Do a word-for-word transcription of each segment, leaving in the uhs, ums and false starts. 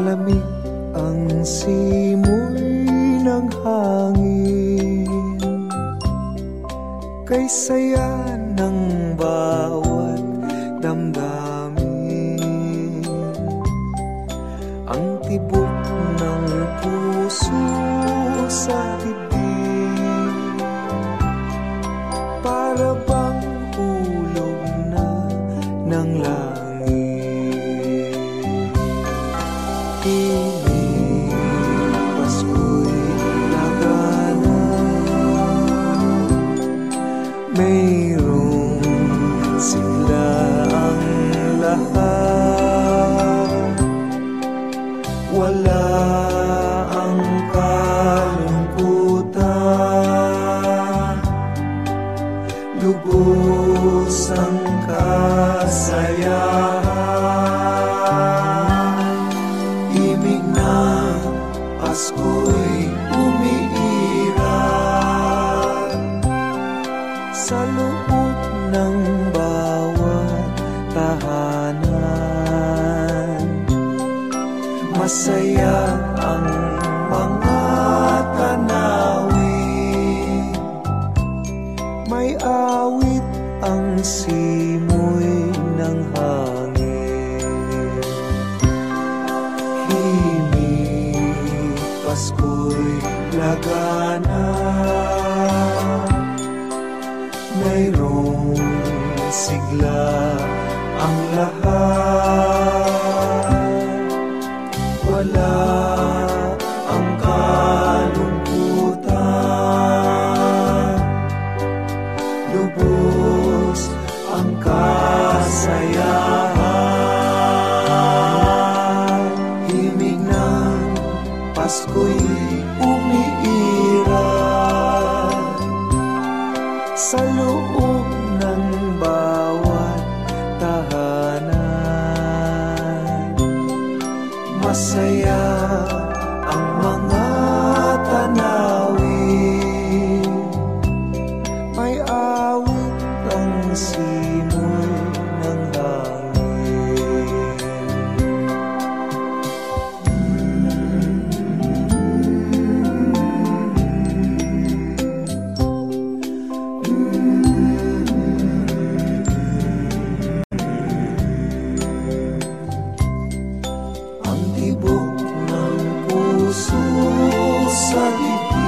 Malamig ang simoy ng hangin, kay saya ng bawat damdamin. Ang tibok ng puso sa dibdib, para bang hulog na ng langit. Himig, Pasko'y lagana, mayroong sigla ang lahat. Wala ang kalungkutan, lubos ang kasayahan. Himig ng Pasko'y umiiral sa loob ng bawat tahanan. Masaya ang mga tanawin, may awit ang simoy ng hangin. Himig, Pasko'y lagana, mayroong sigla ang lahat. Wala ang kalungkutan, lubos ang kasayahan. Himig ng Pasko'y umiiral sa loob ng bawat tahanan. Masaya ang mga tanawin, may awit ang simoy ng hangin. Ang tibok ng puso sa dibdib,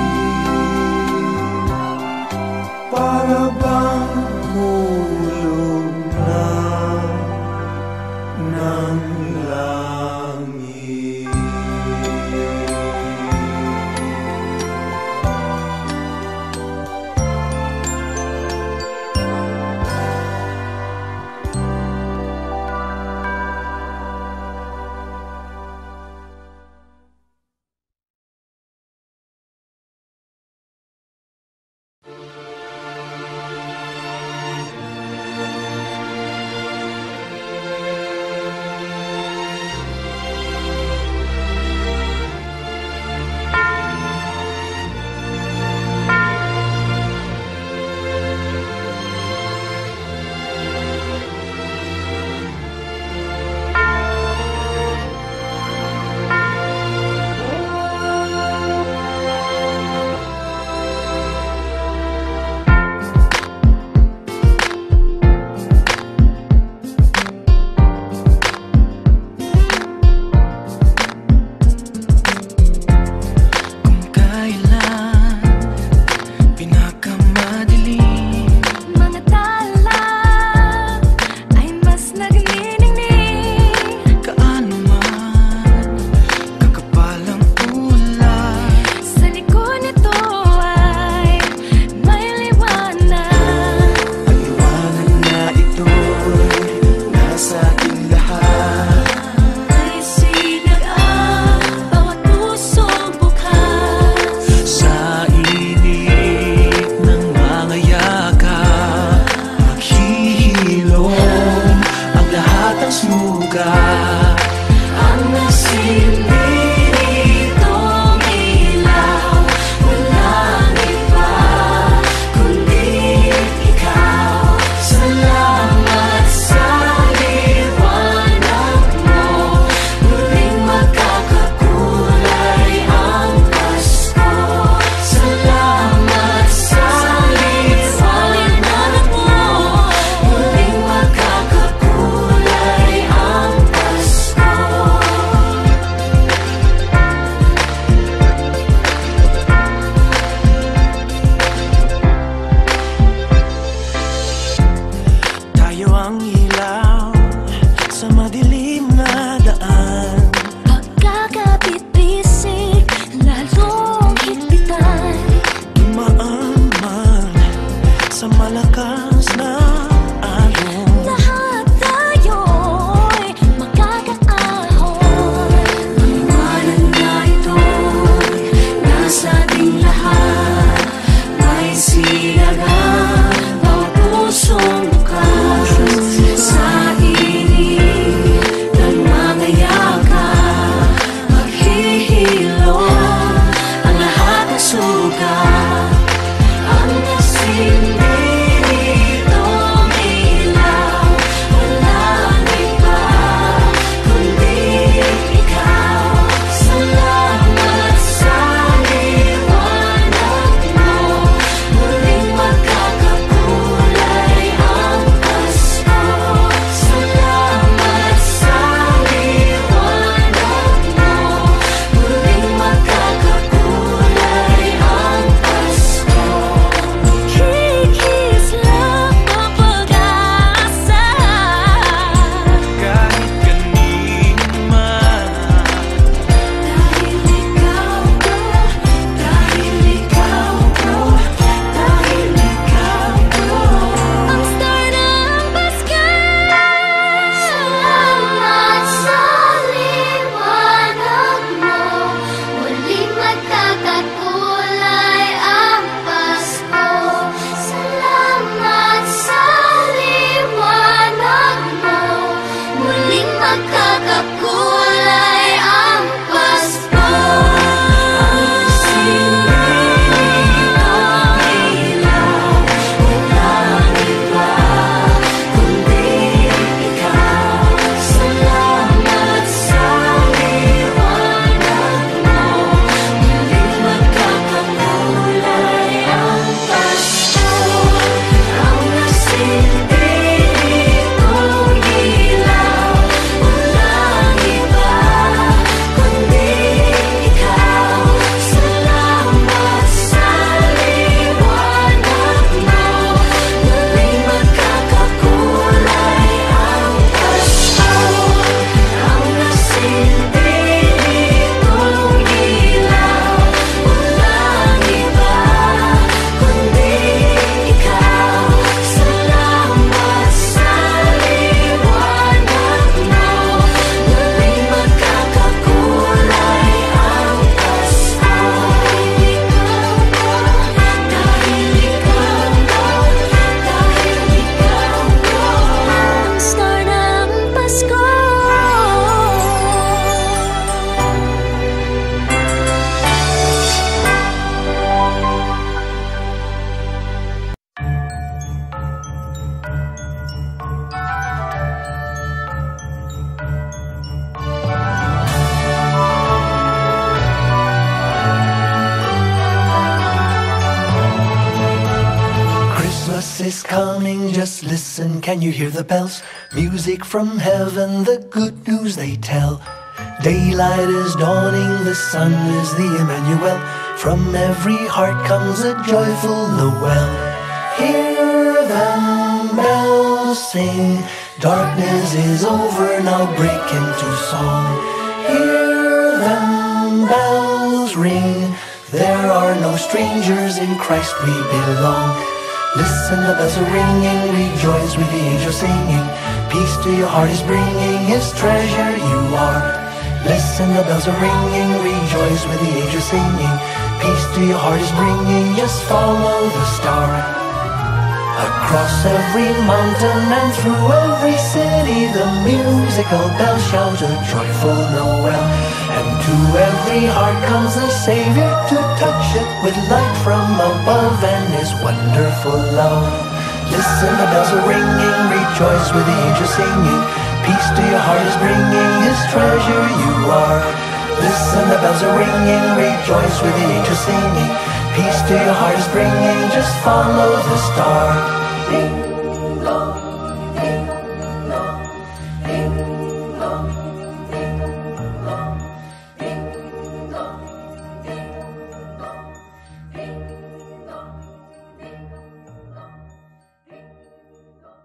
dawning, just listen, can you hear the bells? Music from heaven, the good news they tell. Daylight is dawning, the sun is the Emmanuel. From every heart comes a joyful Noel. Hear them bells sing, darkness is over, now break into song. Hear them bells ring, there are no strangers, in Christ we belong. Listen, the bells are ringing, rejoice with the angels singing. Peace to your heart is bringing, his treasure you are. Listen, the bells are ringing, rejoice with the angels singing. Peace to your heart is bringing, just follow the star. Across every mountain and through every city, the musical bells shout a joyful Noel. And to every heart comes the Savior to touch it with light from above and his wonderful love. Listen, the bells are ringing, rejoice with the angels singing. Peace to your heart is bringing, his treasure you are. Listen, the bells are ringing, rejoice with the angels singing. Peace to your heart is bringing, just follow the star. Ding dong, ding dong, ding dong, ding dong, ding dong, ding dong, ding dong, ding dong, ding dong.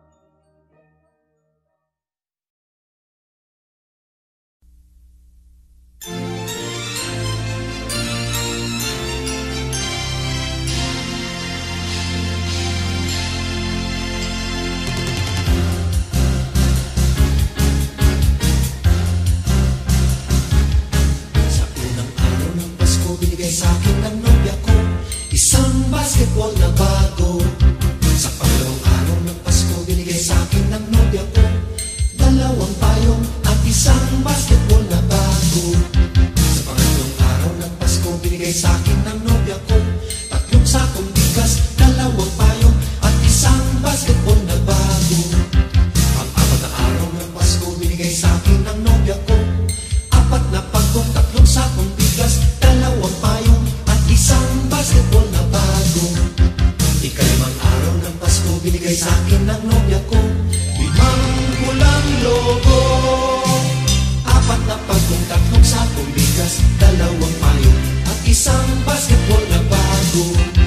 Sa akin ng nobya ko, isang basketball na bago. Sa pangalawang araw ng Pasko, binigay sa akin ng nobya ko dalawang payong at isang basketball na bago. Sa pangalawang araw ng Pasko, binigay sa akin ng nobya ko tatlong sakong bigas, dalawang payong at isang basketball na bago. Pang-apat na araw ng Pasko, binigay sa akin ng nobya ko apat na pagkong, tatlong sakong bigas, dalawang payong at isang basketball na bago. Ikalimang araw ng Pasko, binigay sa akin ng nobya ko limang pulang logo, apat na pagkong, tatlong sakong bigas, dalawang payong at isang basketball na bago.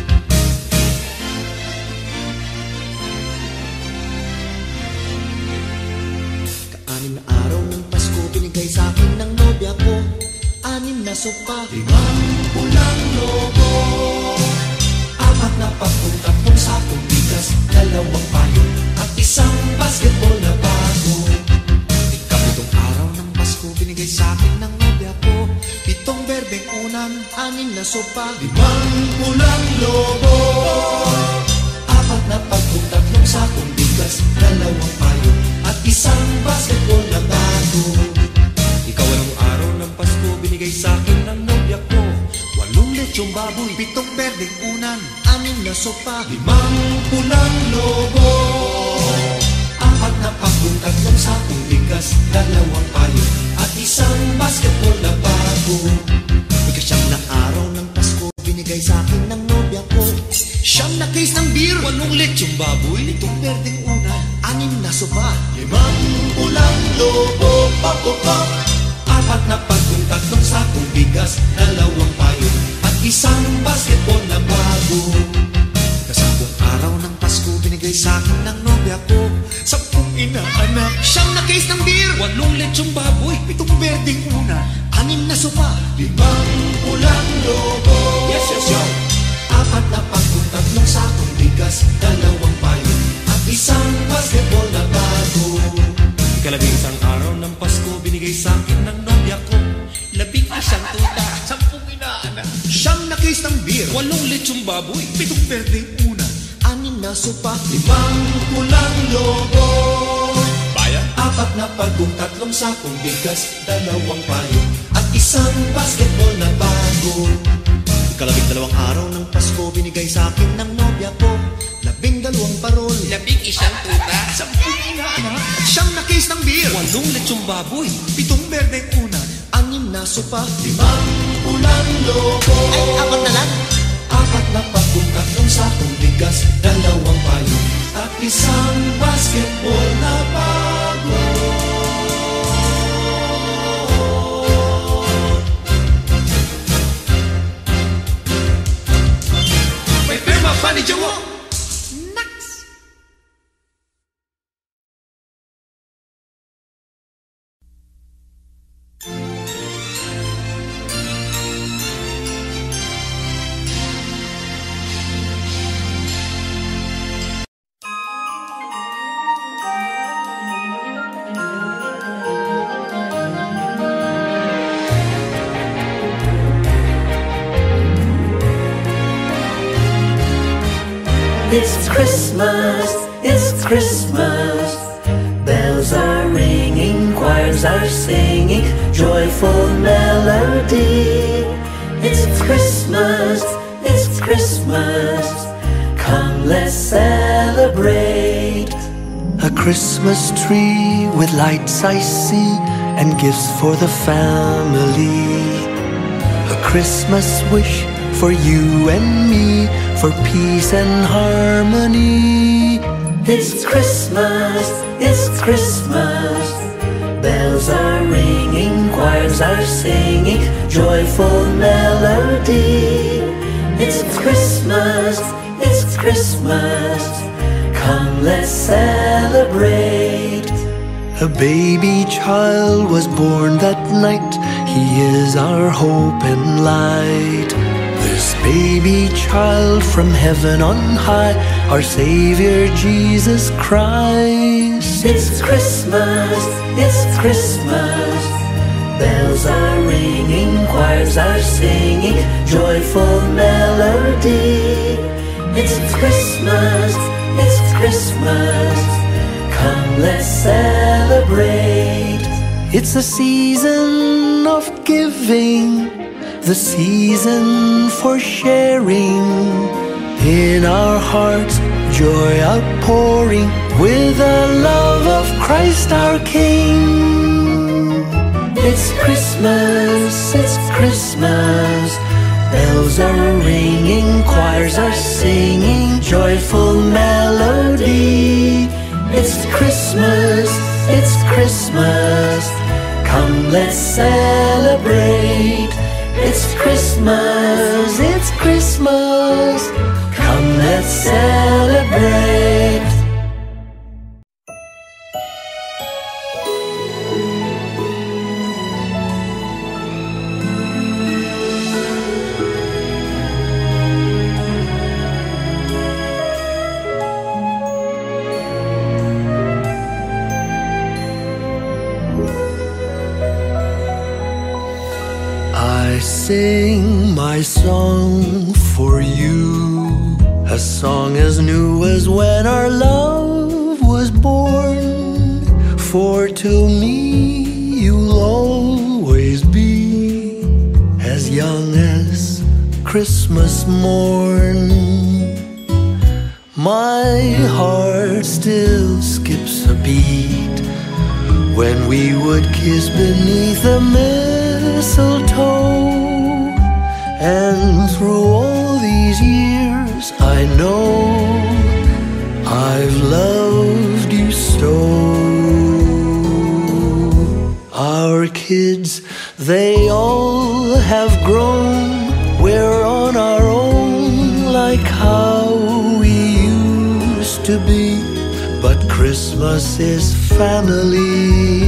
Kaanim na araw ng Pasko, binigay sa akin ng nobya ko anim na sopa, limang pulang logo, apat na pagkong, tatlong sakong bigas, dalawang payong at isang basketball na bago. Ikapitong araw ng Pasko, binigay sa akin ng nobya ko pitong berbeng unan, anim na sopa, limang pulang logo, apat na pagkong, tatlong sakong bigas, dalawang payong at isang basketball na bago. Ikawalang araw ng Pasko, binigay sa akin ng nobya ko walong lechong baboy, pitong berdeng unan, anim na sopa, limang pulang logo, apat na pagkong, tatlong sakong bigas, dalawang payong at isang basketball na bago. Ikasyam na araw ng Pasko, binigay sa akin ng nobya ko siyam na case ng beer, walong lechong baboy, pitong berdeng unan, anim na sopa, limang pulang logo, pop pop pop, apat na pagkong, tatlong sakong bigas, dalawang payong at isang basketball na bago. Kasampung araw ng Pasko, binigay sa akin ng nobya ko sampung inaanak, siyam na case ng beer, walong lechong baboy, pitong berdeng una, anim na sopa, limang pulang logo, yes, yes, yes, apat na pagkong, tatlong sakong bigas, dalawang payong at isang basketball na bago. Ikalabing isang araw ng Pasko, binigay sa akin ng nobya ko labing isang tuta, sampung inaanak, siyam na case ng beer, walong lechong baboy, pitong berdeng una, anim na sopa, limang pulang logo, bayan, apat na pagkong, tatlong sakong bigas, dalawang payong at isang basketball na bago. Ikalabing dalawang araw ng Pasko, binigay sa akin ng nobya ko labing dalawang parol, labing isang tuta, sampung inaanak, siyam na case ng beer, walong lechong baboy, pitong berdeng una, anim na sopa, limang pulang logo, ay apat na lang, apat na pagkong, tatlong sakong bigas, dalawang payong at Isang basketball na bago. May pirma pa ni Jowo. It's Christmas, it's Christmas. Bells are ringing, choirs are singing, joyful melody. It's Christmas, it's Christmas. Come, let's celebrate. A Christmas tree with lights I see, and gifts for the family. A Christmas wish for you and me, for peace and harmony. It's Christmas, it's Christmas. Bells are ringing, choirs are singing, joyful melody. It's Christmas, it's Christmas. Come, let's celebrate. A baby child was born that night. He is our hope and light. This baby child from heaven on high, our Savior Jesus Christ. It's Christmas, it's Christmas. Bells are ringing, choirs are singing, joyful melody. It's Christmas, it's Christmas. Come, let's celebrate. It's a season of giving, the season for sharing. In our hearts, joy outpouring, with the love of Christ our King. It's Christmas, it's Christmas. Bells are ringing, choirs are singing, joyful melody. It's Christmas, it's Christmas. Come, let's celebrate. It's Christmas, it's Christmas. Come, let's celebrate. I sing my song for you, a song as new as when our love was born. For to me you'll always be as young as Christmas morn. My heart still skips a beat when we would kiss beneath the mistletoe. And through all these years I know I've loved you so. Our kids, they all have grown. We're on our own, like how we used to be. But Christmas is family.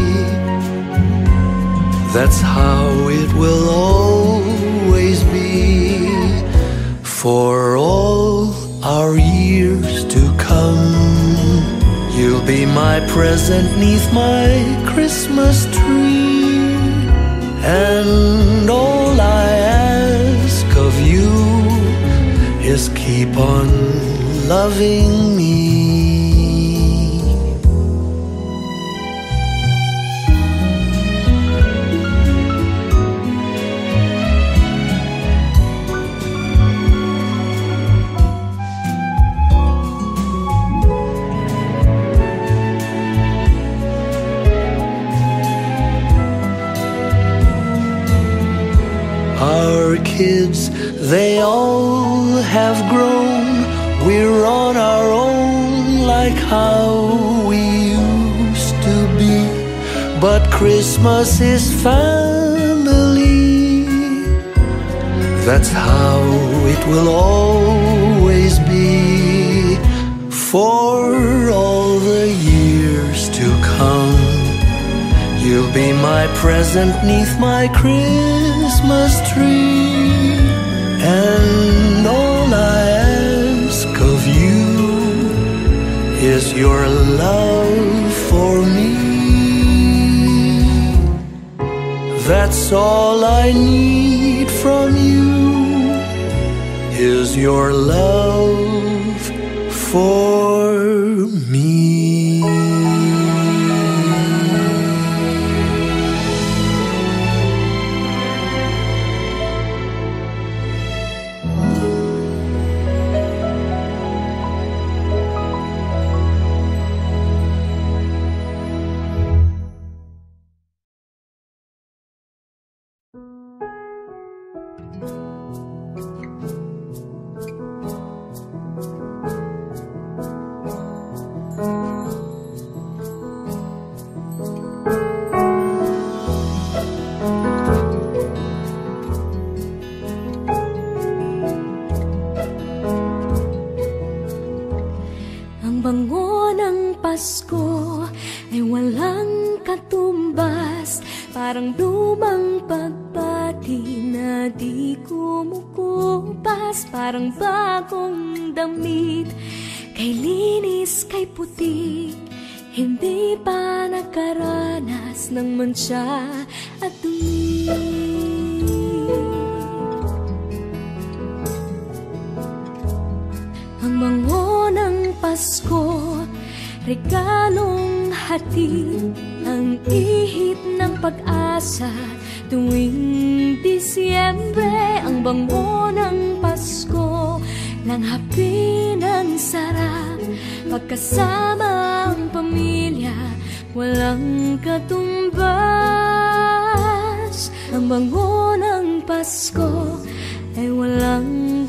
That's how it will always be, for all our years to come. You'll be my present 'neath my Christmas tree, and all I ask of you is keep on loving me. Our kids, they all have grown. We're on our own, like like how we used to be, but Christmas is family. That's how it will always be for all the years to come. You'll be my present 'neath my Christmas tree, and all I ask of you is your love for me. That's all I need from you, is your love for me. Siya at dumi. Ang bango ng Pasko, regalong hatid, ang ihip ng pag-asa tuwing Disyembre. Ang bango ng Pasko, langhapi ng sarap, pagkasama ang pamilya, walang katumbas. Ang bango ng Pasko ay walang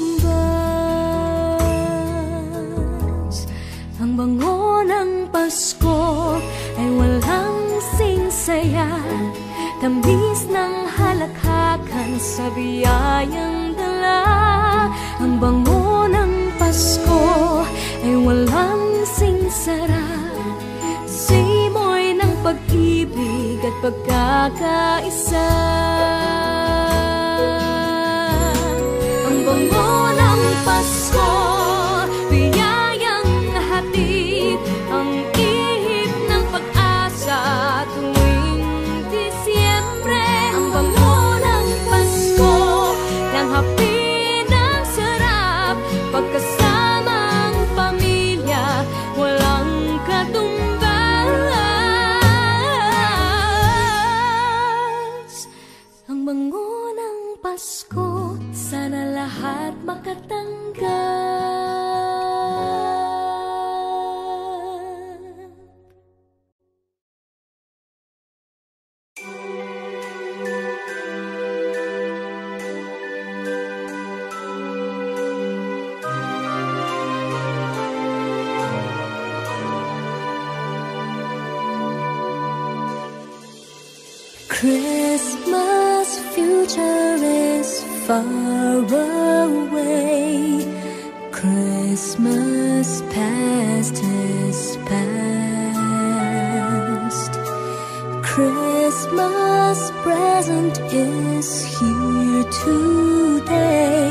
katumbas. Ang bango ng Pasko ay walang singsaya, tamis ng halakhakan sa biyayang dala. Ang bango ng Pasko ay walang singsara, simoy ng pag-ibig at pagkakaisa. Ang bango ng Pasko, biyayang hatid, ang ihip ng pag-asa tuwing Disyembre. Ang bango ng Pasko, langhapi ng sarap, pagkasamang pamilya, walang katumbas. Ang bango ng Pasko, sana lahat makatanggap. Christmas future is far away, Christmas past is past, Christmas present is here today,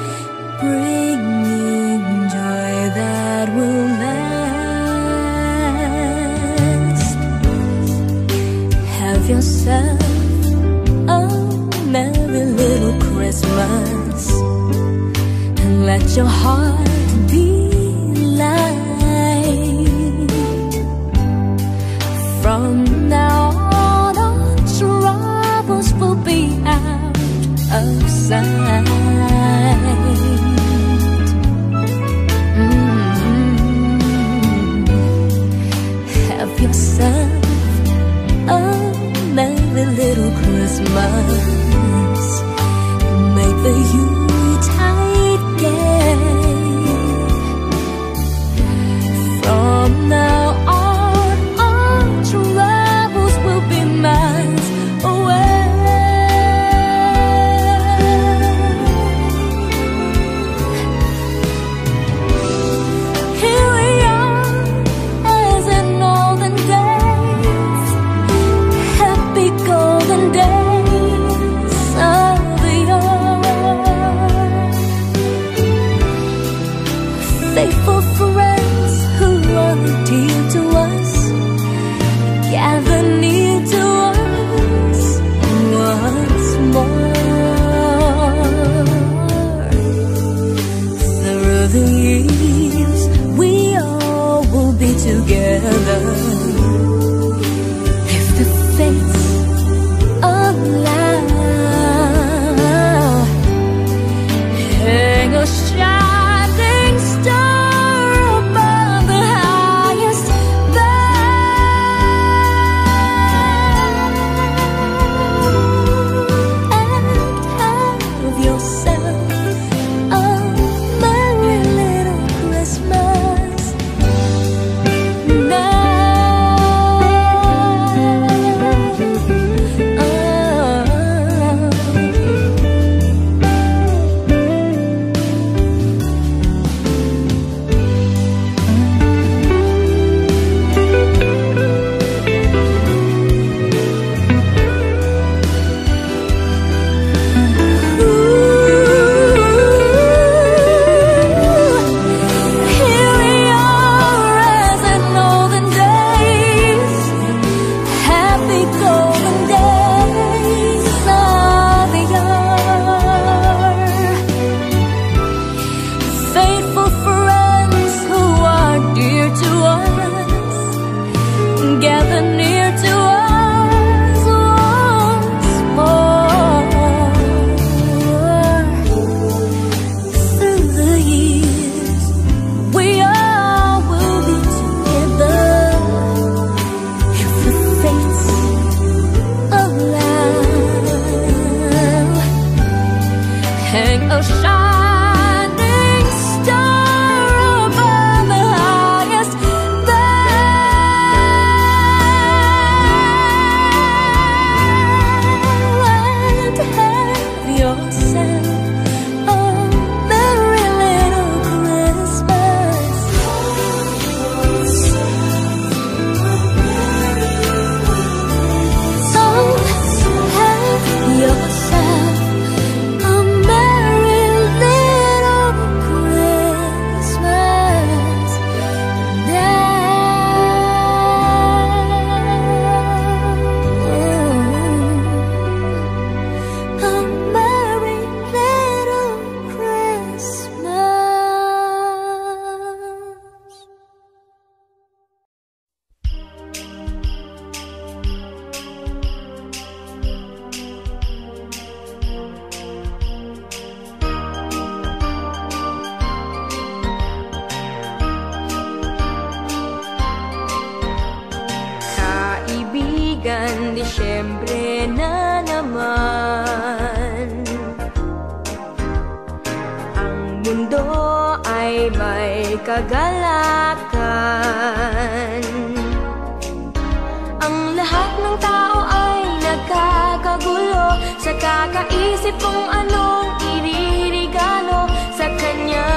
bringing joy that will last. Have yourself a merry little Christmas, and let your heart be light. From now on, all troubles will be out of sight. Mm-hmm. Have yourself a merry little Christmas, make the Yuletide gay. hang a shining star above the highest bough, and have yourself a merry little Christmas. So have yourself a merry little Christmas now. A merry little Christmas. Kaibigan, Disyembre na naman. Ang mundo ay may kagalakan. Ang lahat ng tao ay nagkakagulo sa kakaisip kung anong iririgalo sa kanya,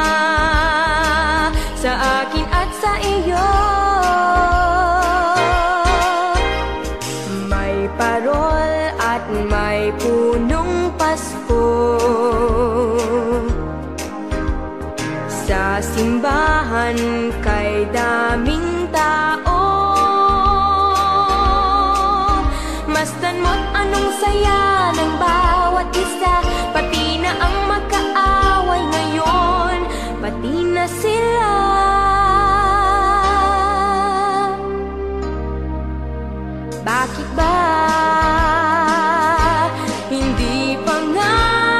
sa akin at sa iyo. May parol at may punong Pasko sa simbahan kay daming tao. Masdan mo't anong saya ng bawat isa, pati na ang magkaaway ngayon, pati na sila. Bakit ba hindi pa nga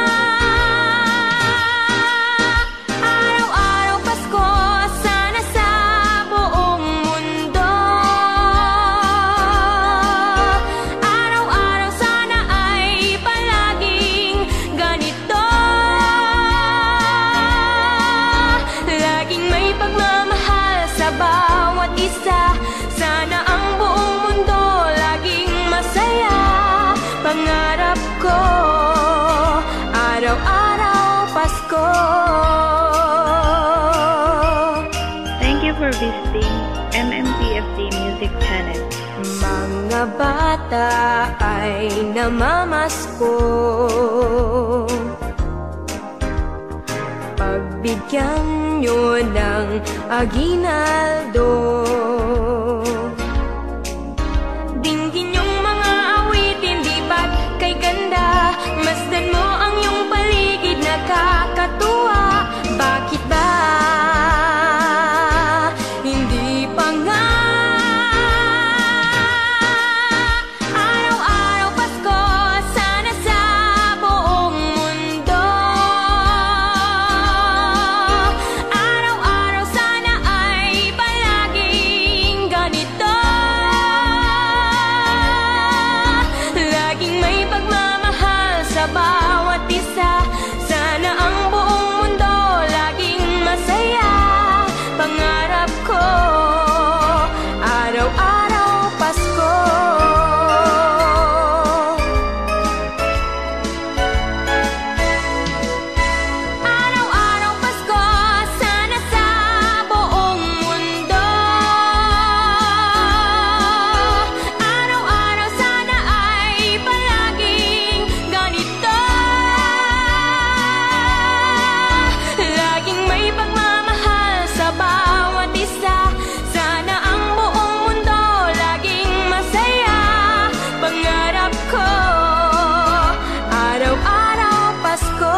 araw-araw Pasko, sana sa buong mundo? Araw-araw sana ay palaging ganito, laging may pagmamahal sa bawat isa. Sana ang buong mundo laging masaya. Pangarap ko, araw-araw Pasko. Thank you for visiting M M P F D Music Channel. Mga bata ay namamasko, pagbigyan nyo ng aginaldo. Dinggin yung mga awitin, di ba't kay ganda? Masdan mo ang iyong paligid, nakakatuwa. Bakit ba hindi pa nga araw-araw Pasko, sana sa buong mundo? Araw-araw sana ay palaging ganito, laging may pagmamahal sa bawat isa. Sana ang buong mundo laging masaya. Pangarap ko, araw-araw Pasko. Araw-araw Pasko, sana sa buong mundo. Araw-araw sana ay palaging ganito, laging may pagmamahal sa bawat isa. Sana ang buong mundo laging masaya. Pangarap ko, araw-araw Pasko.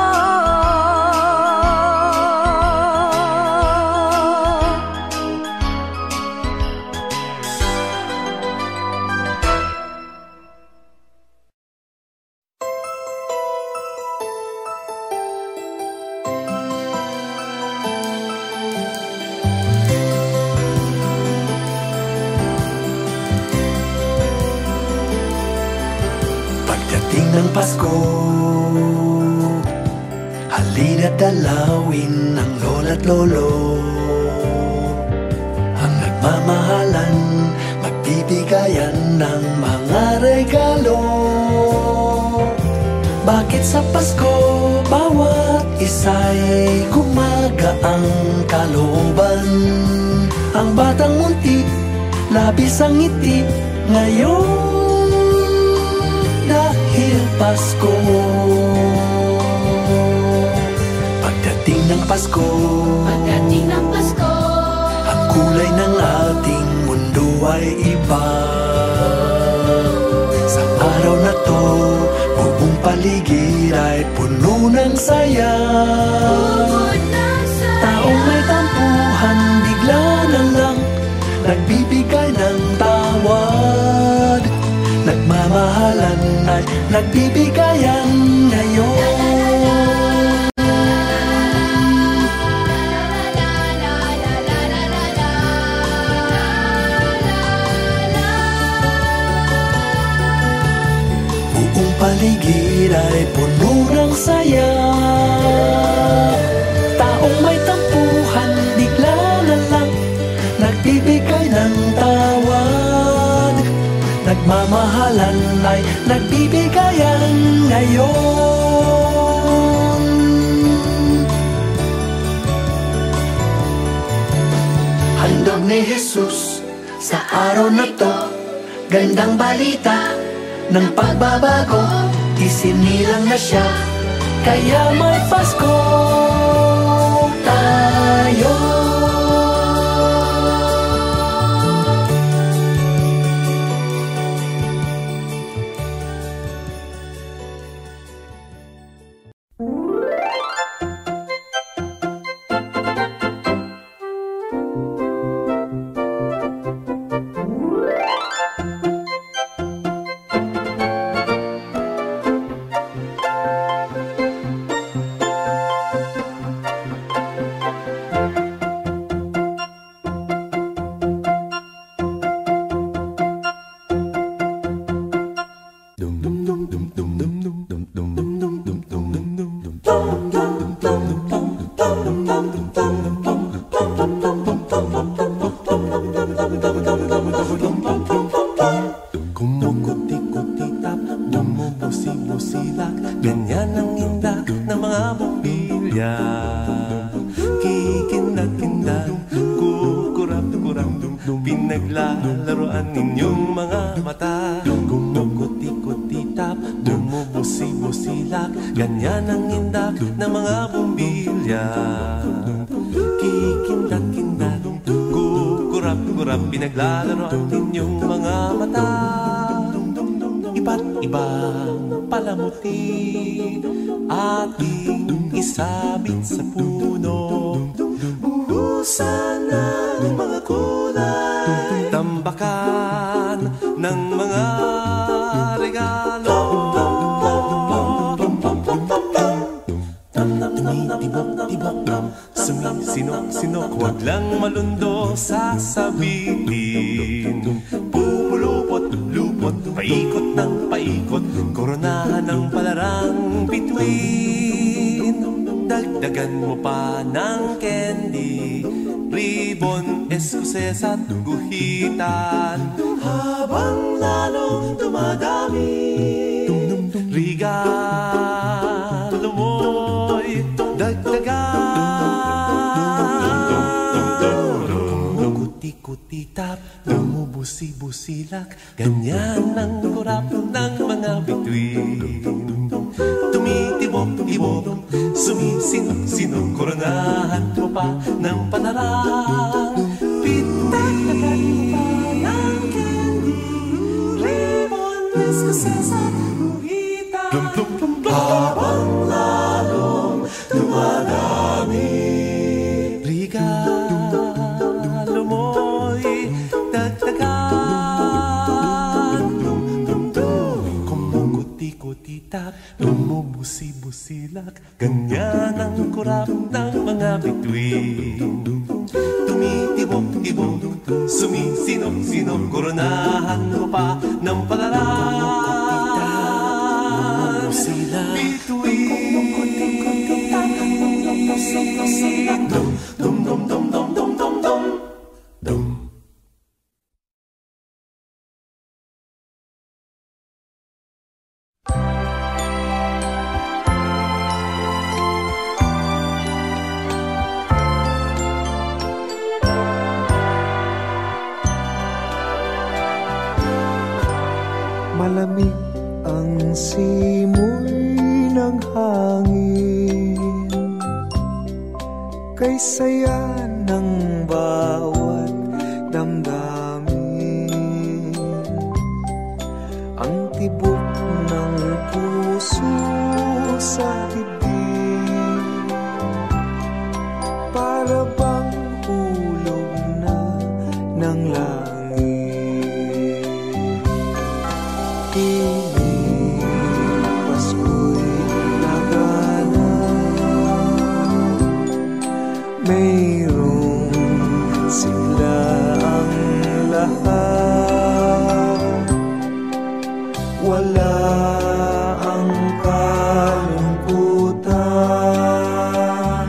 Pagdating ng Pasko, Halina't dalawin ang lola't lolo, ang nagmamahalan, magbibigayan ng mga regalo. Bakit sa Pasko bawat isa'y gumagaang kalooban? Ang batang munti, labis ang ngiti ngayon dahil Pasko. Pagdating ng Pasko, Pagdating ng Pasko, ang kulay ng ating mundo ay iba. Sa araw na to, buong paligid ay puno ng saya. bukod ng saya. Taong may tampuhan, bigla na lang nagbibigay ng tawad. Nagmamahalan ay nagbibigayan ngayon. Buong paligid ay puno ng saya. Taong may tampuhan, bigla na lang nagbibigay ng tawad. Nagmamahalan ay nagbibigayan ngayon. Handog ni Jesus sa araw na to, gandang balita ng pagbabago. Isinilang na siya, kaya may Pasko tayo. Kumukuti-kutitap, bumubusi-busilak, ganyan ang indak ng mga bumbilya. Kikindag-kindag, kukurap-kurap, pinaglalaroan ninyong mga mata. Kumukuti-kutitap, bumubusi-busilak, ganyan ang indak ng mga bumbilya. Kikindag-kindag, kurap-kurap, pinaglalaroan ninyong mga mata. Iba't ibang palamuti ating isabit sa puno. Buhusan ng mga kulay, tambakan ng mga regalo. Tumitibok-tibok, sumisinok-sinok, huwag lang malundo sasabihin. Pupulupot-lupot, paikot ng paikot, koronahan ng palarang bituin. Dagdagan mo pa ng candy, ribbon, eskuses at guhitan. Habang lalong dumadami, regalo mo'y dagdagan. Kuti-kuti-tap, bumubusi-busilak, ganyan ang kurap ng mga bituin. Tumitibok-tibok, sumisinok-sinok, koronahan mo pa ng panarang bituin. Ng candy, ribbon, eskuses at guhitan. Habang lalong dumadami, regalo mo'y dagdagan. Kumukuti-kutitap, bumubusi-busilak, ganyan ang kurap ng mga bituin. Tumitibok-tibok, sumisinok-sinok, koronahan mo pa ng palarang bituin. Dum dum dum dum dum dum dum dum dum. Malamig ang simoy ng hangin, kay saya ng bawat damdamin. Ang tibok ng puso sa dibdib, para bang hulog na ng langit. Ini Pasko'y nagana, mayroong sigla ang lahat. Wala ang kalungkutan,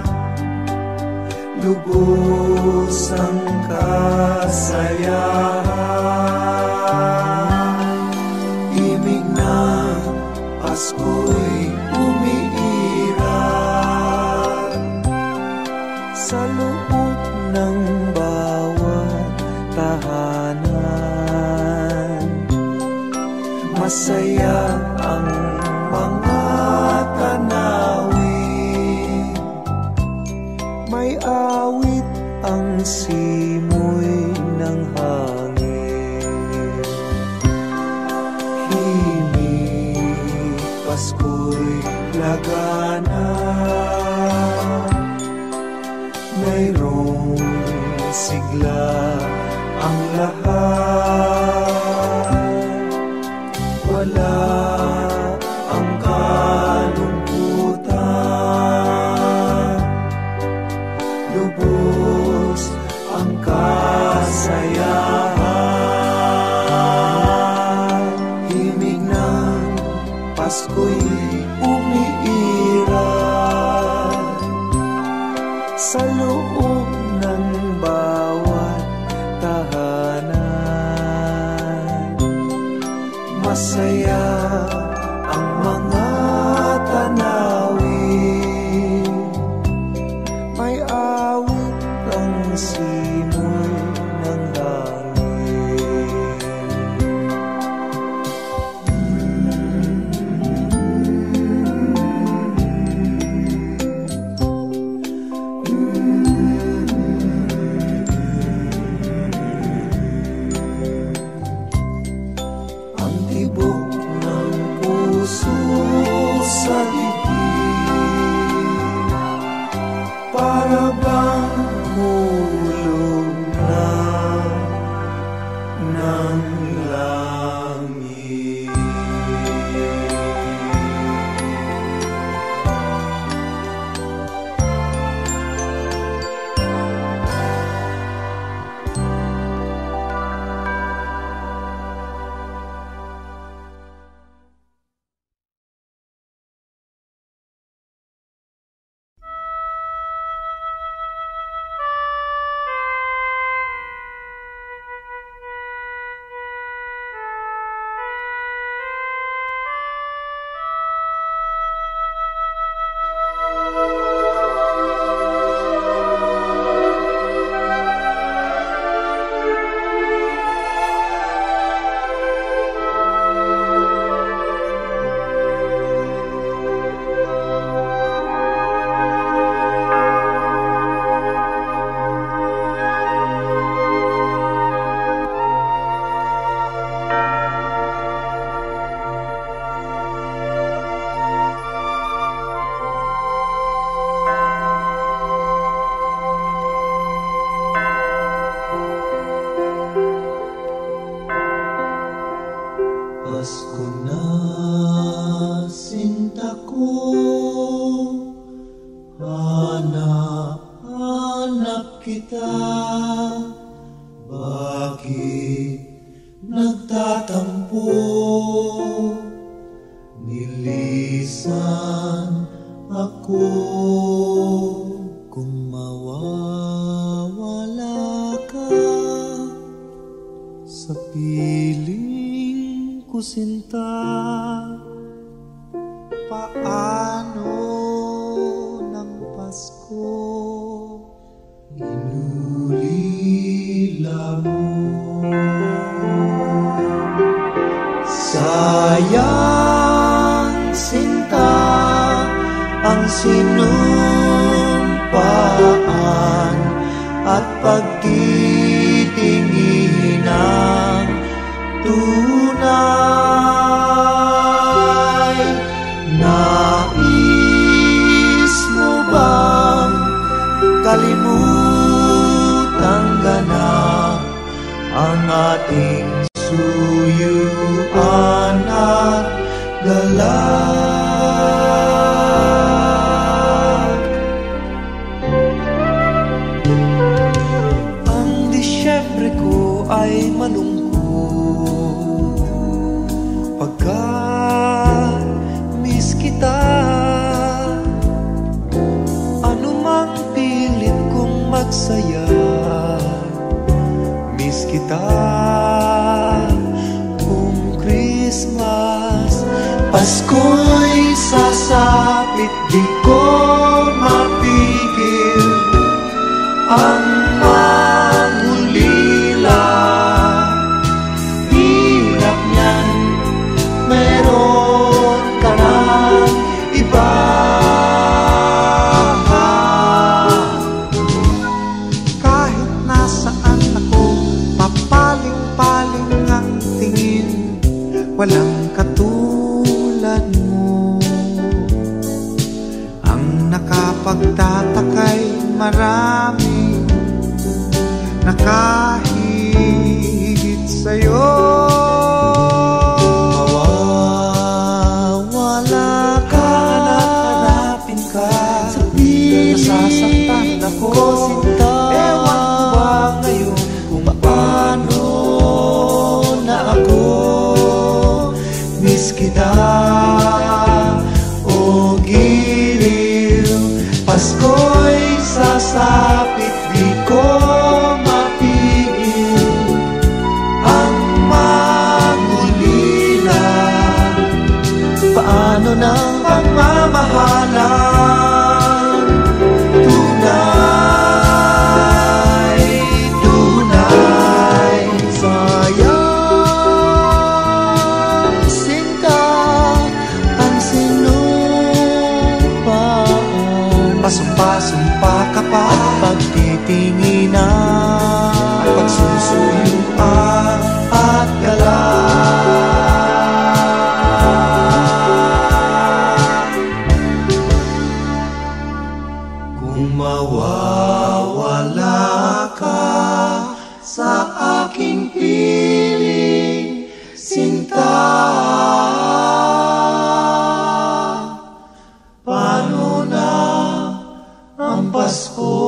lubos ang kasayahan. Pasko'y umiiral sa loob ng bawat tahanan. Masaya ang mga tanawin, may awit ang simoy ng hangin. Pasko'y lagana, mayroong sigla ang lahat. Wala ang kalungkutan, lubos ang kasayahan. Himig ng Pasko'y umiiral sa loob ng bawat tahanan. Masaya ang mga tanawin, may awit ang simoy ng hangin. Para bang hulog na ng langit. Pasko na, sinta ko, hanap-hanap kita. Bakit nagtatampo? Nilisan ako. sinta, paano ng Pasko inulila mo? Sayang sinta ang sinumpaan at pagtitingin ng tunay. Nais mo bang kalimutang ganap ang ating suyuan at galak? Ang Disyembre ko ay malungkot pagkat miss kita. Anumang pilit kong magsaya, miss kita. Kung Christmas, Pasko'y sasapit, di ko mapigil ang mangulila. Hirap niyan, meron ka ng iba. Kahit nasaan ako, papaling-paling ang tingin, walang katulad mo. Ang nakapagtatakay marami, nakahigit sa'yo. Mawawala ka, hanap-hanapin ka sa piling, nasasaktan ako, sinta. Ewan ko ba ngayon kung paano na ako miss kita. O giliw, Pasko'y sasapit, di ko mapigil ang mangulila. Paano ng pagmamahalan? Tunay, tunay. Sayang sinta ang sinumpaan, pasumpa-sumpa ka pa at pagtitinginan, at pagsusuyuan at galak. Kung mawawala ka sa aking piling, sinta, paano na ang Pasko?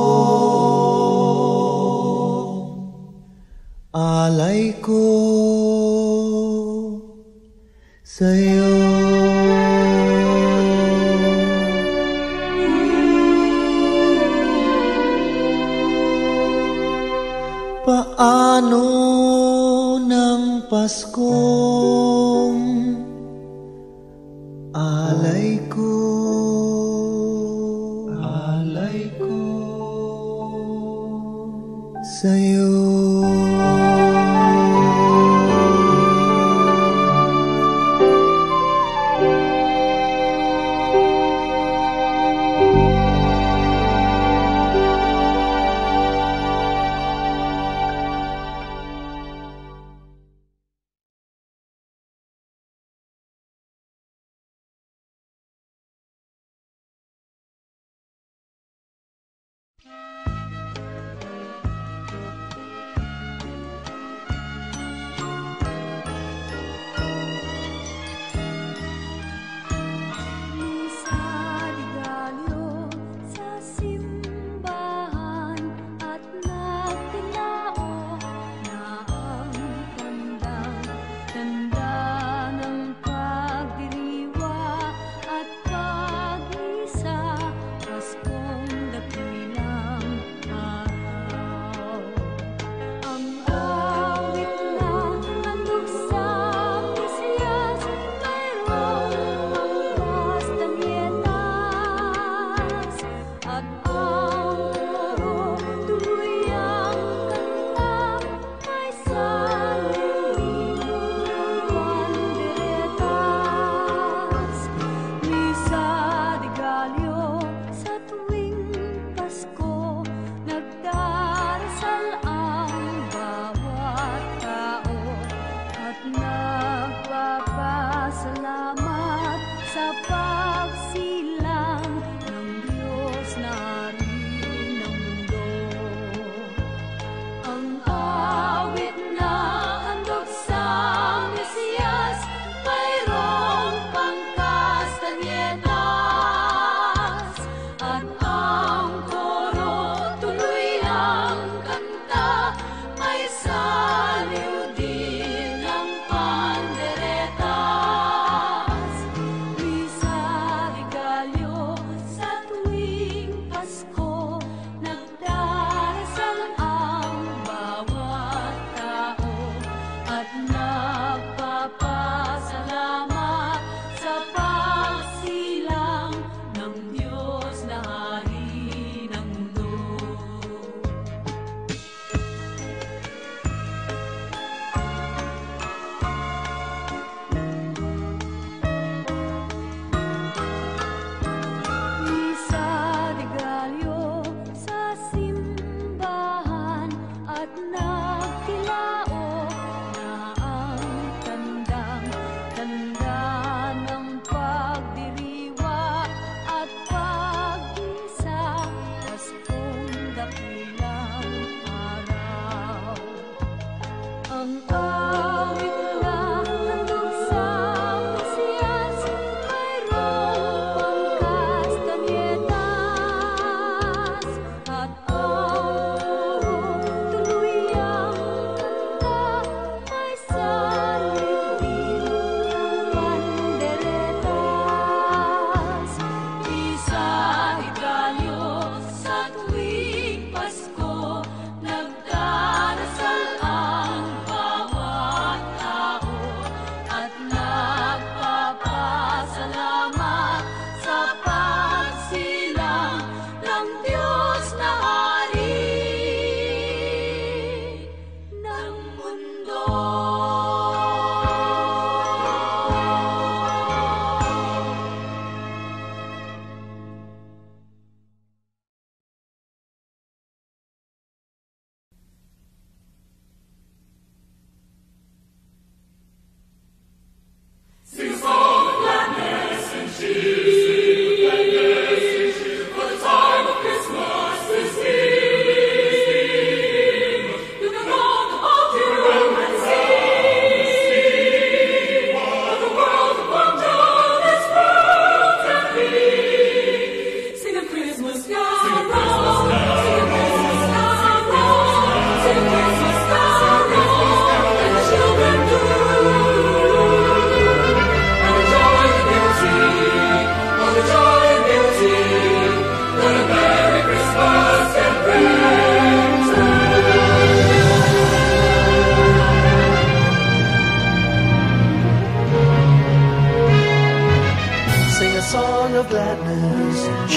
Alay ko sa'yo. Paano ng Paskong alay ko, alay ko sa'yo.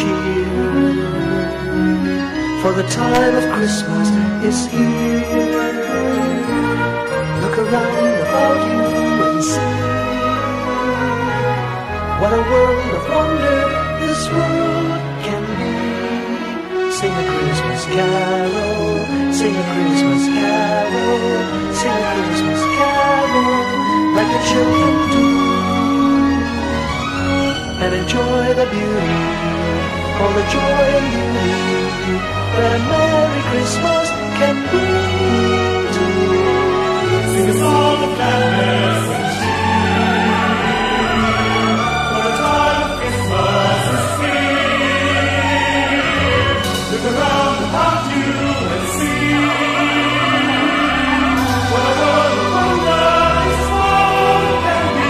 cheer, for the time of Christmas is here. Look around about you and see what a world of wonder this world can be. Sing a Christmas carol, sing a Christmas carol, sing a Christmas carol like the children do, and enjoy the beauty, all the joy and beauty that a Merry Christmas can bring to you. Sing a song of gladness and cheer, for the time of Christmas is here. Look around about you and see what a world of wonder this world can be.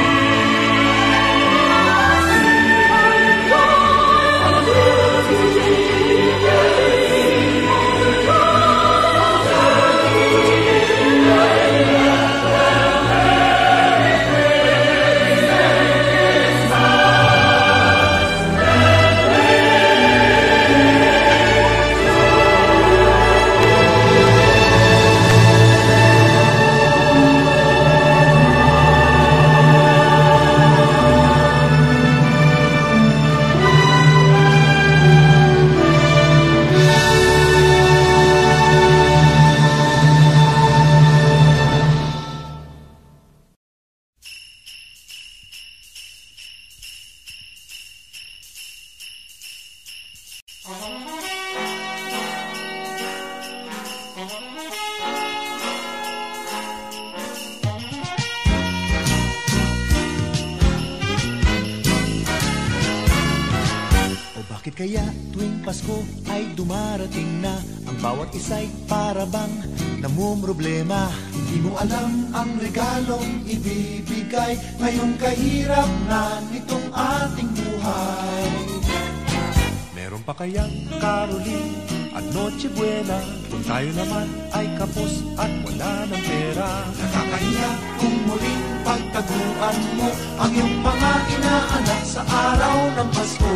Bakit kaya tuwing Pasko ay dumarating na ang bawat isa'y parabang namumroblema? Di mo alam ang regalong ibibigay ngayong kahirap na nitong ating buhay. Meron pa kayang Caroling at Noche Buena kung tayo naman ay kapos at wala ng pera? Nakakahiya kung muling pagtaguan mo ang iyong mga inaanak sa araw ng Pasko.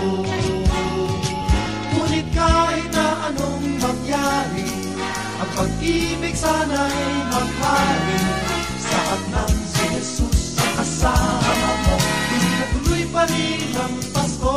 Ngunit kahit na anong mangyari, ang pag-ibig sana'y maghari. Saat ng si Jesus ang kasama mo, tuloy pa rin ang Pasko.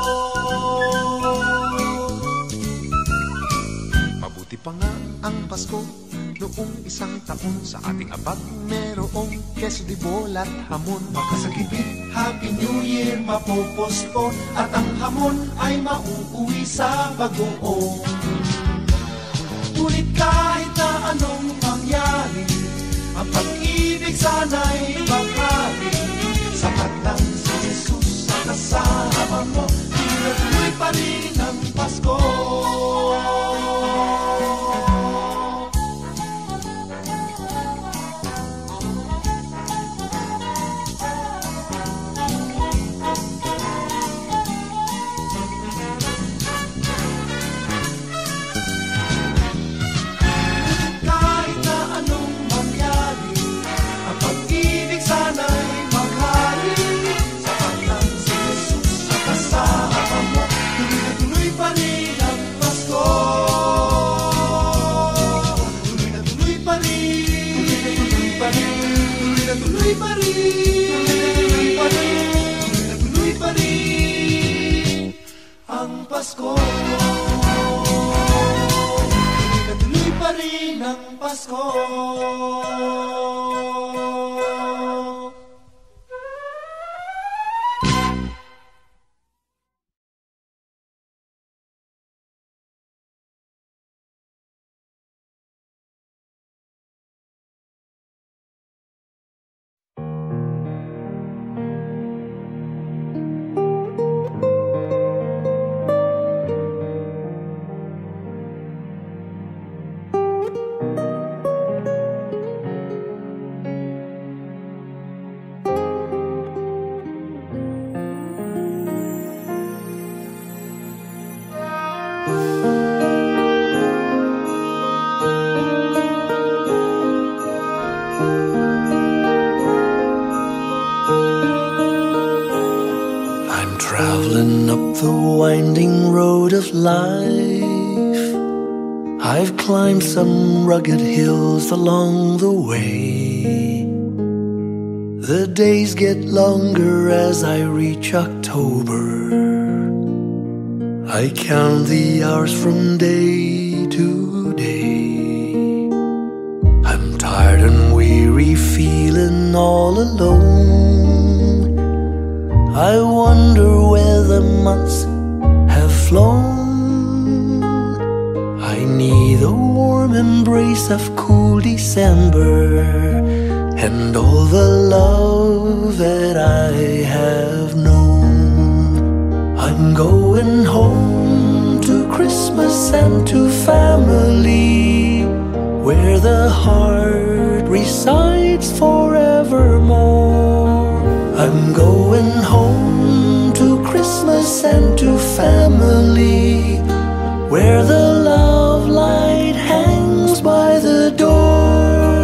Mabuti pa nga ang Pasko noong isang taon. Sa ating abad merong keso de bola at hamon. Makasagipit, Happy New Year mapopospon, at ang hamon ay mauuwi sa bagoong. Ngunit kahit na anong mangyari, ang pag-ibig sana'y maghari. Sapat ng si Jesus sa kasama mo, tuloy pa rin ang Pasko. Pasko, tuloy pa rin ang Pasko. Traveling up the winding road of life, I've climbed some rugged hills along the way. The days get longer as I reach October. I count the hours from day to day. I'm tired and weary, feeling all alone. I wonder where the months have flown. I need the warm embrace of cool December and all the love that I have known. I'm going home to Christmas and to family, where the heart resides forevermore. I'm going home to Christmas and to family, where the love light hangs by the door.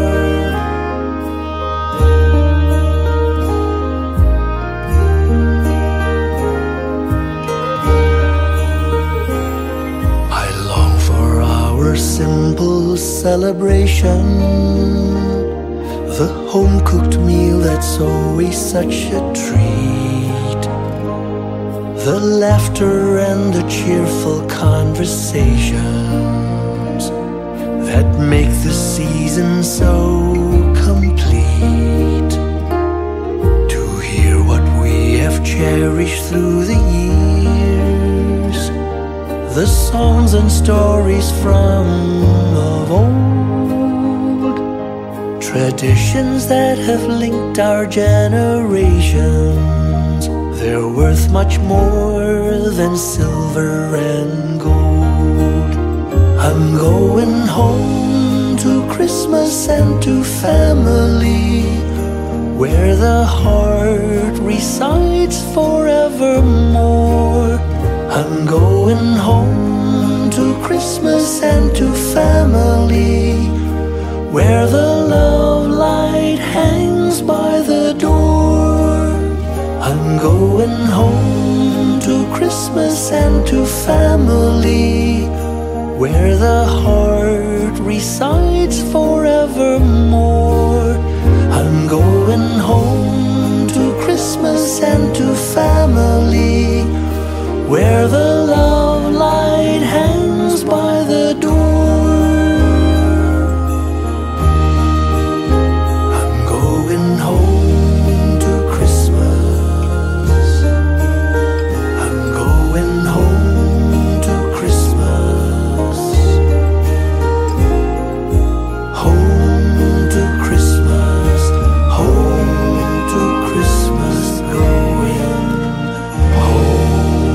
I long for our simple celebration, the home-cooked meal that's always such a treat, the laughter and the cheerful conversations that make the season so complete. To hear what we have cherished through the years, the songs and stories from of old, traditions that have linked our generations. They're worth much more than silver and gold. I'm going home to Christmas and to family, where the heart resides forevermore. I'm going home to Christmas and to family, where the love light hangs by the door. I'm going home to Christmas and to family, where the heart resides forevermore. I'm going home to Christmas and to family, where the love light hangs by the door. I'm going home to Christmas. I'm going home to Christmas. Home to Christmas. Home to Christmas. Going home.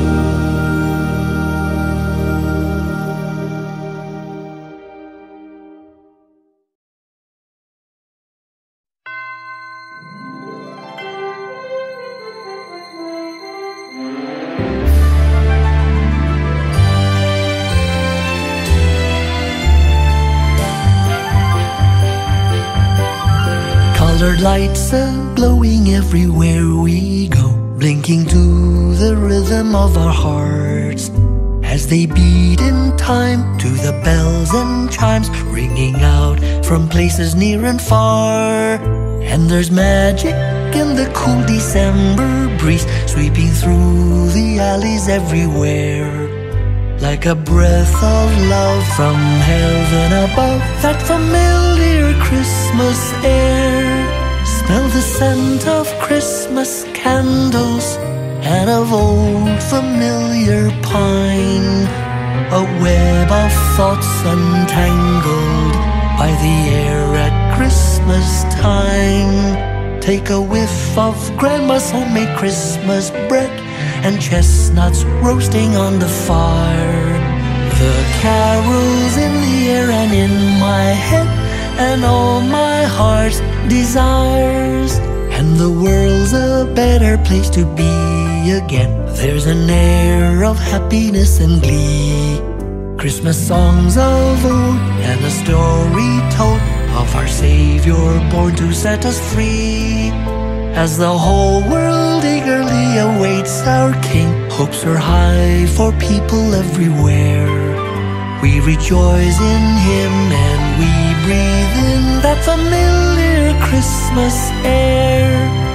Colored lights are glowing everywhere we go, blinking to the rhythm of our hearts as they beat in time to the bells and chimes ringing out from places near and far. And there's magic in the cool December breeze sweeping through the alleys everywhere, like a breath of love from heaven above. That familiar Christmas air, smell the scent of Christmas candles and of old familiar pine, a web of thoughts untangled by the air at Christmas time. Take a whiff of Grandma's homemade Christmas bread and chestnuts roasting on the fire. The carols in the air and in my head, and all my heart's desires, and the world's a better place to be again. There's an air of happiness and glee, Christmas songs of old, and a story told of our Savior born to set us free. As the whole world eagerly awaits our King, hopes are high for people everywhere. We rejoice in Him and we breathe in that familiar Christmas air.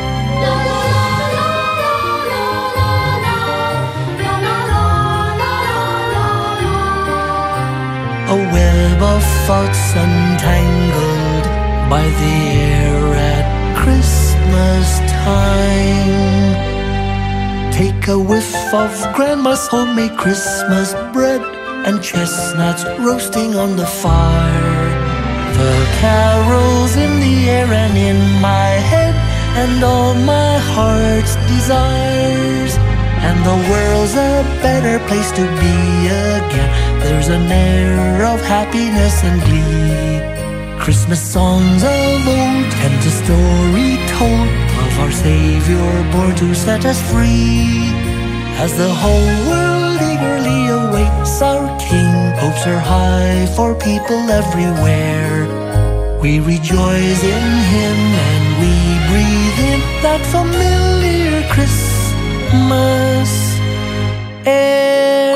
A web of thoughts untangled by the air at Christmas time. Take a whiff of Grandma's homemade Christmas bread and chestnuts roasting on the fire. The carols in the air and in my head, and all my heart's desires. And the world's a better place to be again. There's an air of happiness and glee. Christmas songs of old and the story told of our Savior born to set us free. As the whole world eagerly awaits our King, hopes are high for people everywhere. We rejoice in Him and we breathe in that familiar Christmas air.